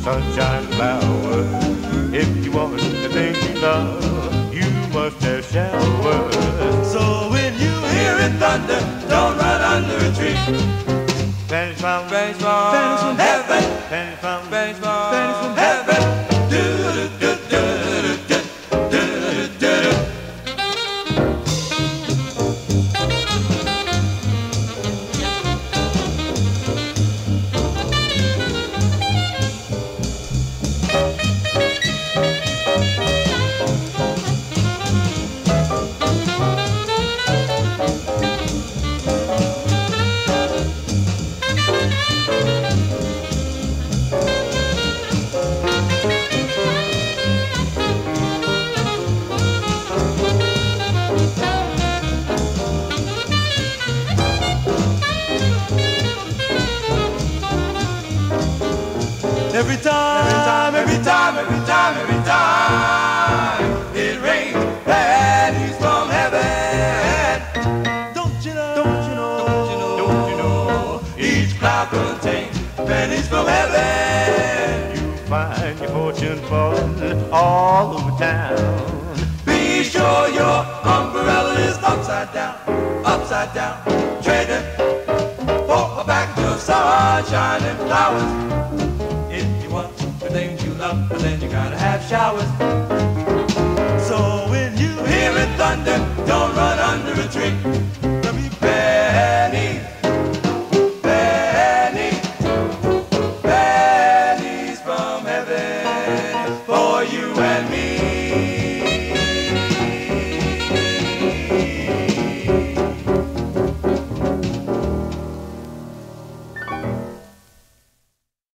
sunshine flowers. If you want the things you love, you must have showers. So when you hear it thunder, don't run under a tree. Pennies from heaven. Pennies from Heaven. Do do do do do do do do. Every time it rains pennies from heaven. Don't you know, each cloud contains pennies from heaven. You find your fortune falling all over town. Be sure your umbrella is upside down. Trading for a bag of sunshine and flowers. If you want the things you love, but then you gotta have showers. So when you hear it thunder, don't run under a tree.